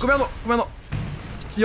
Kom igjen nå. Ja.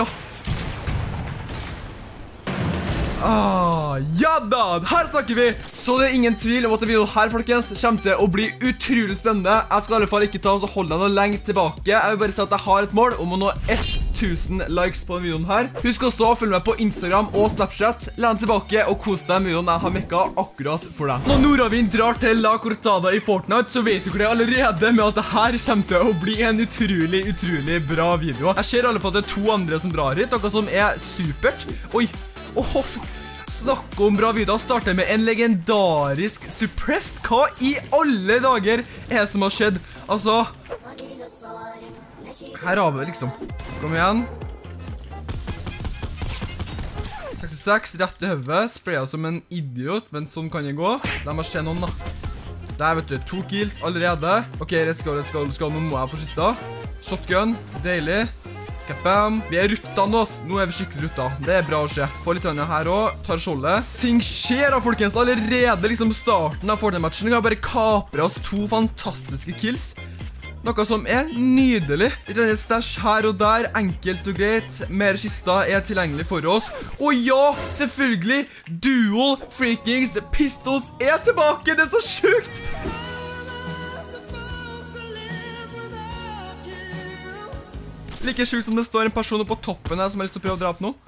Ja da, her snakker vi. Så det er ingen tvil om at videoen her, folkens, kommer til å bli utrolig spennende. Jeg skal i alle fall ikke ta og holde deg noe lenge tilbake. Jeg vil bare si at jeg har et mål om å nå 1000 likes på denne videoen her. Husk også å følge meg på Instagram og Snapchat. Len tilbake og kos deg med videoen jeg har mekket akkurat for deg. Når Nordavind drar til La Cortada i Fortnite, så vet du ikke det allerede med at det her kommer til å bli en utrolig bra video. Jeg ser i alle fall at det er 2 andre som drar hit, noe som er supert. Oi. Snakk om bra videoer. Starter med en legendarisk suppressed. Hva i alle dager er det som har skjedd? Altså, her har vi liksom. Kom igjen. 66, rett i høvet. Spraya som en idiot, men sånn kan jeg gå. La meg se noen da. Der vet du, 2 kills allerede. Ok, let's go. Nå må jeg få sista. Shotgun, deilig. Kapam. Vi er rutta nå, nå er vi skikkelig rutta. Det er bra å se. Få litt her også, tar skjoldet. Ting skjer da, folkens. Allerede liksom starten av Fortnite-matchen. Vi har bare kapret oss 2 fantastiske kills. Noe som er nydelig. Litt stæsj her og der, enkelt og greit. Mer kista er tilgjengelig for oss. Og ja, selvfølgelig, Dual Freakings Pistols er tilbake. Det er så sjukt. Like sjukt som det står en person på toppen her som har lyst til å prøve å dra opp noe.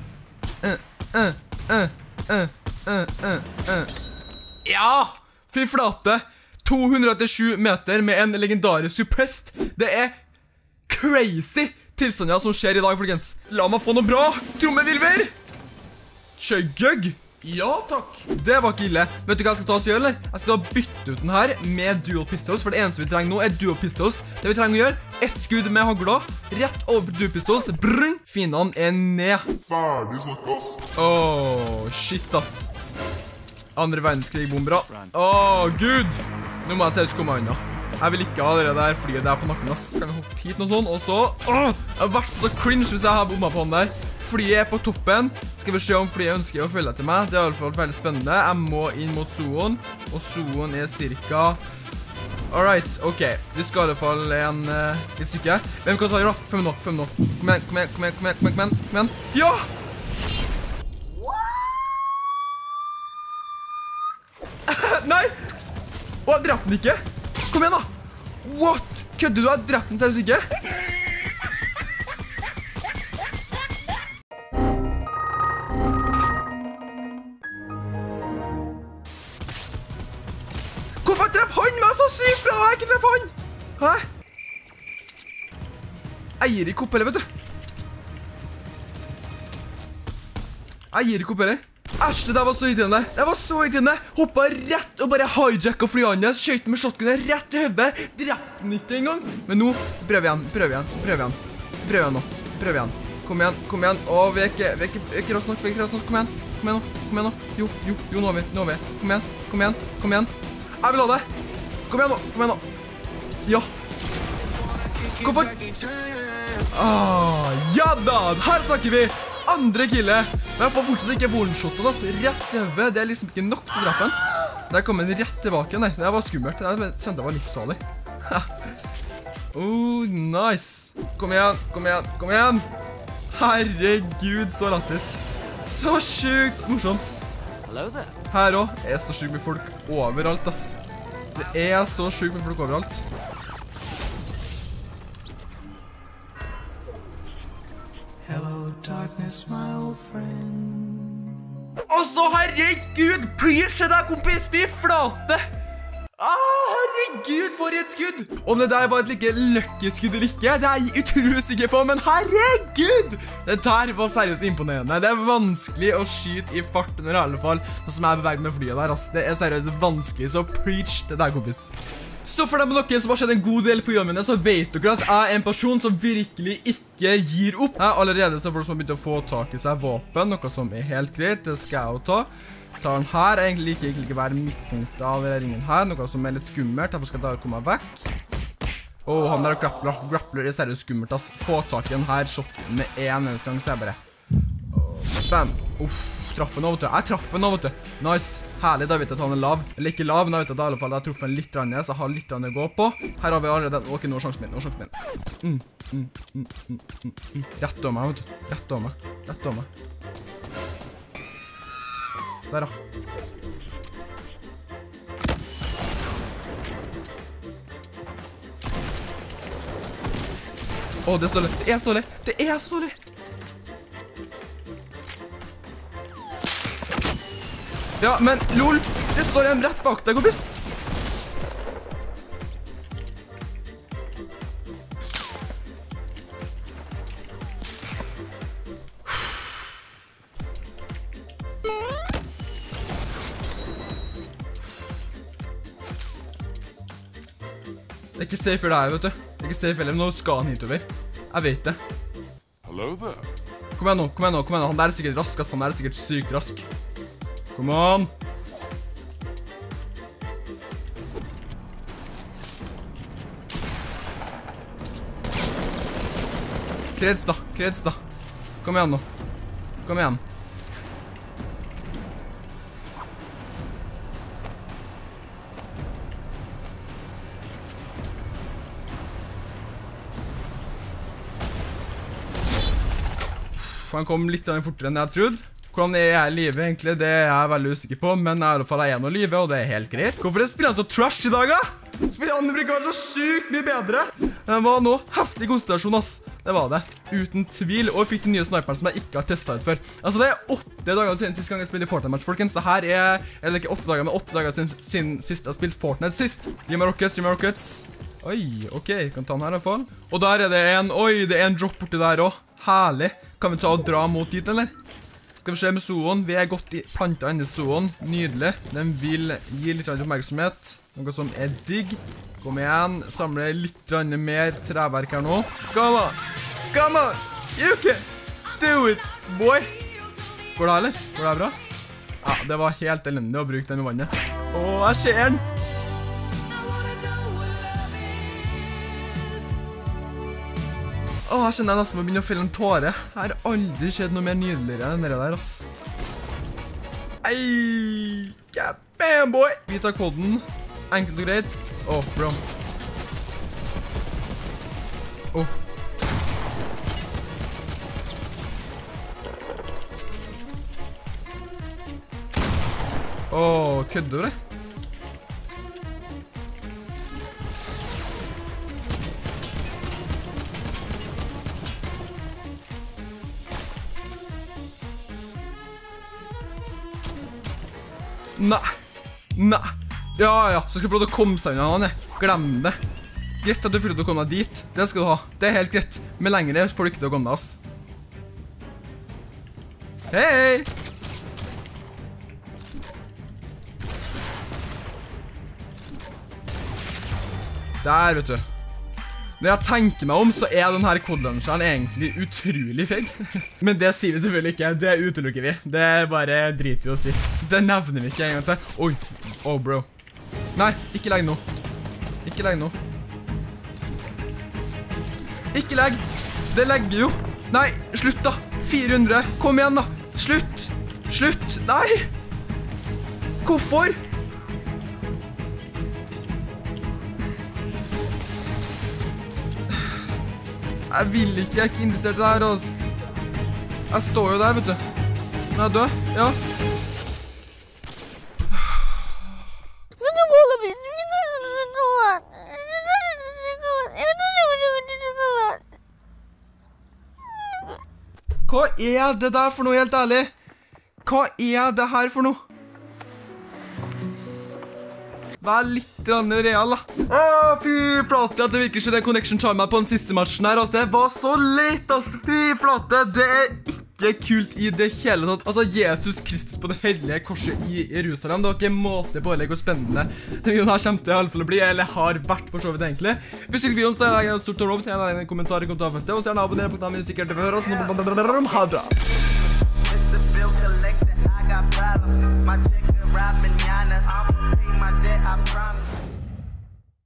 Ja! Fy flate. 287 meter med en legendarisk suppressed. Det er crazy tilstander som skjer i dag, folkens. La meg få noe bra. Trommevirvel. Chugug. Ja, takk. Det var ikke ille. Vet du hva jeg skal ta oss gjøre, eller? Jeg skal da bytte ut den her med dual pistols, for det eneste vi trenger nå er dual pistols. Det vi trenger å gjøre, 1 skudd med hagla, rett over dual pistols, brrrr, fiendene er ned. Ferdig snakkes. Shit, ass. Andre verdenskrig-bombere. Gud. Nå må jeg se ut som komme unna. Jeg vil ikke ha det der flyet der på nakken, ass. Kan vi hoppe hit noe sånn, og så... det har vært så cringe hvis jeg har bommet på den der. Flyet er på toppen. Skal vi se om flyet ønsker å følge til meg. Det er i alle fall veldig spennende. Jeg må inn mot zooen, og zooen er cirka... Alright, ok. Vi skal i alle fall litt stykke. Hvem kan ta det da? 5 nå. Kom igjen. Ja! Nei! Jeg drepte den ikke. Kom igjen da. What? Kødder du? Jeg drepte den seriøst ikke? Hvorfor treffer han meg så sykt bra? Jeg ikke treffer han. Hæ? Jeg gir ikke opp heller, vet du. Jeg gir ikke opp heller. Æsj, det der var så irriterende. Det var så irriterende. Hoppet rett og bare hijacket flyet hans. Skjøt med shotgunet rett i høvet. Drepte den ikke engang. Men nå, prøv igjen. Kom igjen. Åh, vi er ikke rask nok. Kom igjen nå. Jo, nå er vi. Kom igjen. Jeg vil ha det. Kom igjen nå. Ja. Hvorfor? Ja da, her snakker vi. Andre killet. Men jeg får fortsatt ikke one-shotet, ass. Rett i høvet. Det er liksom ikke nok til drappen. Der kom en rett tilbake igjen. Det var skummelt. Jeg kjente det var livsfarlig. Nice. Kom igjen. Herregud, så lattis. Så sjukt morsomt. Her også er så sjukt med folk overalt, ass. Det er så sjukt med folk overalt. Darkness, my old friend. Altså, herregud, preach det der, kompis, fy flate. Herregud, for et skudd. Om det der var et like lucky skudd eller ikke, det er jeg utrolig sikker på, men herregud, det der var seriøst imponerende. Det er vanskelig å skyte i fart under i alle fall, sånn som jeg beveger med flyet der, ass. Det er seriøst vanskelig, så preach det der, kompis. Så for dem av dere som har skjedd en god del på videoene mine, så vet dere at jeg er en person som virkelig ikke gir opp. Allerede så er folk som har begynt å få tak i seg våpen, noe som er helt greit, det skal jeg jo ta. Tar den her, egentlig ikke være midtpunktet av ringen her, noe som er litt skummelt, derfor skal jeg da komme meg vekk. Han der grappler er seriøst skummelt, ass. Få tak i den her shotgun med en eneste gang, så jeg bare... Bam! Uff, traff han nå, vet du. Jeg traff han nå, vet du. Nice. Herlig, da vet jeg at han er lav. Eller ikke lav, men jeg vet at i alle fall jeg har truffet han litt rann, så jeg har litt rann å gå på. Her har vi allerede den. Ok, nå er sjansen min, Rett over meg, vet du. Rett over meg. Der, da. Åh, det er så dårlig. Det er så dårlig. Ja, men lol, det står en rett bak deg, kompis. Det er ikke safe for deg, vet du. Det er ikke safe heller, men nå skal han hitover. Jeg vet det. Hello there. Kom igjen nå. Han der er sikkert rask, ass. Han der er sikkert sykt rask. Kom on. Kreds da. Kom igjen nå. Kom igjen. Han kom litt fortere enn jeg trodde. Hvordan er jeg i livet egentlig, det er jeg veldig usikker på, men i alle fall er jeg nå i livet, og det er helt greit. Hvorfor spiller han så trash i dag, da? Spiller han bruker være så sykt mye bedre. Det var noe heftig konsentrasjon, ass. Det var det, uten tvil, og jeg fikk den nye sniperen som jeg ikke har testet ut før. Altså, det er 8 dager siden sist gang jeg spilte Fortnite-match, folkens. Det her er, eller ikke 8 dager, men 8 dager siden sist jeg har spilt Fortnite sist. Gi meg rockets. Oi, ok, kan ta den her i hvert fall. Og der er det det er en drop borti der også. Herlig. Kan vi ta og dra mot dit, eller? Skal vi se med zoen. Vi er godt i plantet inn i zoen. Nydelig. Den vil gi litt oppmerksomhet. Noe som er digg. Kom igjen. Samle litt mer treverk her nå. Come on. You can do it, boy. Går det, eller? Går det bra? Ja, det var helt elendig å bruke den med vannet. Åh, jeg ser den. Åh, jeg kjenner jeg nesten må begynne å felle en tåre. Jeg har aldri skjedd noe mer nydeligere enn det der, ass. Ei, bam, boy. Vi tar koden. Enkelt og greit. Åh, bro. Åh. Åh, kødder du det? Nei. Ja, så skal du få lov til å komme seg unna han, glem det. Greit at du får lov til å komme deg dit. Det skal du ha, det er helt greit. Men lengre får du ikke til å komme deg, ass. Hei! Der, vet du. Når jeg tenker meg om, så er denne kodelauncheren egentlig utrolig feig. Men det sier vi selvfølgelig ikke, det utelukker vi. Det bare driter vi å si. Det nevner vi ikke en gang til. Oi, bro. Nei, ikke legg nå. Ikke legg. Det legger jo. Nei, slutt da. 400, kom igjen da. Slutt. Nei. Hvorfor? Jeg vil ikke, jeg er ikke interessert i det her, altså. Jeg står jo der, vet du. Nå er jeg død, ja. Hva er det der for noe, helt ærlig? Hva er det her for noe? Vær litt real, da. Fy flate, at det virkelig skjedde en connection charm på den siste matchen her, altså. Det var så leit, altså. Fy flate, det er ikke kult i det hele tatt. Altså, Jesus Kristus på det hellige korset i Jerusalem. Det var ikke en måte på å legge hvor spennende den videoen her kommer til i alle fall å bli, eller har vært for så vidt egentlig. Hvis du liker videoen, så er det en stort tommel opp til en kommentar i kommentarfeltet, og så gjerne abonnere på kanalen hvis du ikke er det før, og så ha det. My check arrived manana, I'ma pay my debt, I promise.